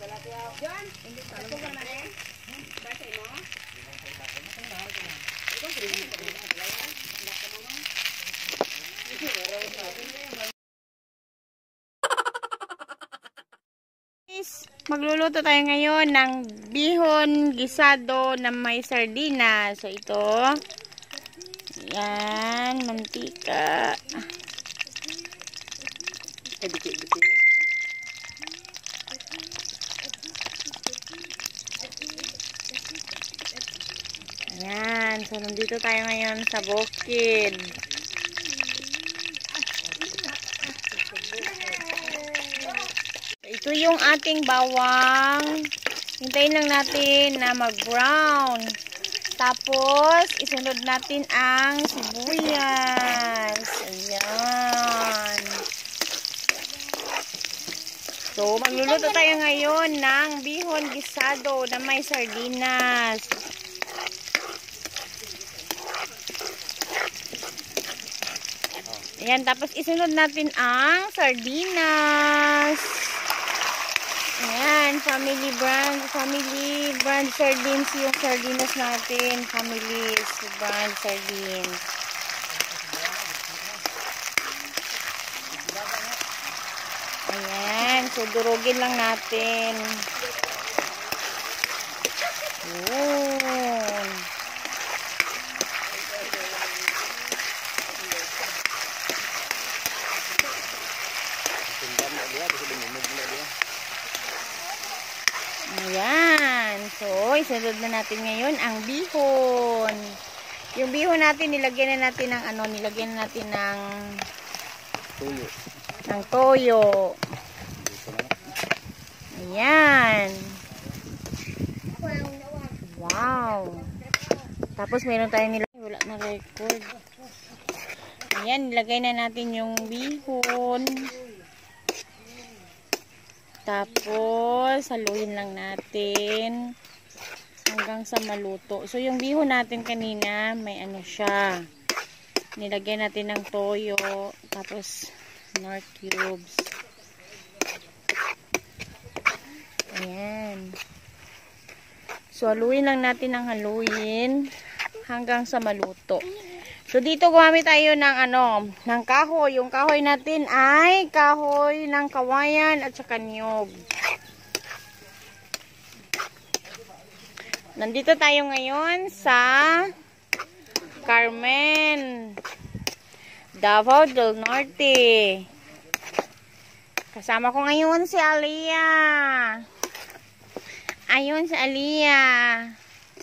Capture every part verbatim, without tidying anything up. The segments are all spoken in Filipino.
Magluluto tayo ngayon ng bihon gisado na may sardinas. So ito, yan, mantika. Yan, so nandito tayo ngayon sa bukid. Ito yung ating bawang. Hintayin lang natin na mag-brown. Tapos, isunod natin ang sibuyas. Ayan. So, magluluto tayo ngayon ng bihon gisado na may sardinas. Ayan, tapos isunod natin ang sardinas. Ayan, family brand, family brand sardines yung sardinas natin. Family brand sardines. Ayan, so durugin lang natin. Ayan. Ayan. So, isunod na natin ngayon ang bihon. Yung bihon natin, nilagyan na natin ng ano, nilagyan na natin ng toyo. Ng toyo. Ayan. Wow. Tapos, meron tayong nilagay. Wala na record. Ayan, nilagay na natin yung bihon. Tapos, haluin lang natin hanggang sa maluto. So, yung bihon natin kanina, may ano siya. Nilagyan natin ng toyo. Tapos, nor cubes. Ayan. So, haluin lang natin ng haluin hanggang sa maluto. So, dito gumamit tayo ng ano, ng kahoy. Yung kahoy natin ay kahoy ng kawayan at saka niyog. Nandito tayo ngayon sa Carmen, Davao del Norte. Kasama ko ngayon si Aliyah. Ayun si Aliyah.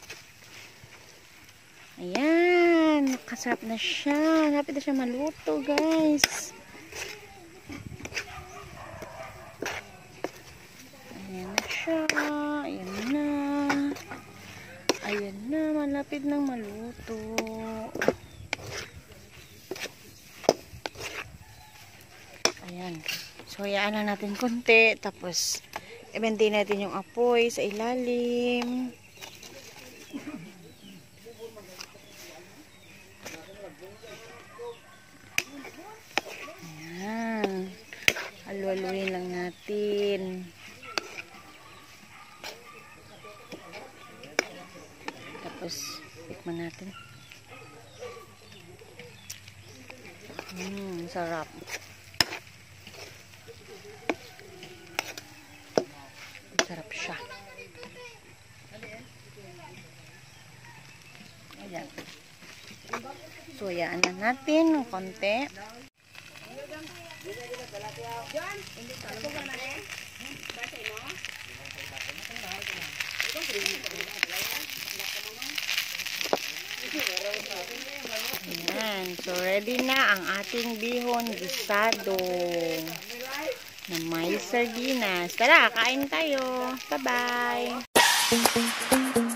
Ayan, nakasarap na siya. Lapit na siya maluto, guys. Ayan na siya. Ayan na. Ayan na, malapit nang maluto. Ayan. So, hayaan lang natin konti. Tapos, i-maintain natin yung apoy sa ilalim. Ayan. Halu-haluin lang natin. Tapos, tikman natin. Hmm, sarap. Sarap siya. Ayan. So, hayaan na natin ng konti. Ayan. So, ready na ang ating bihon gisado na may sardinas. Tara, kain tayo. Bye-bye!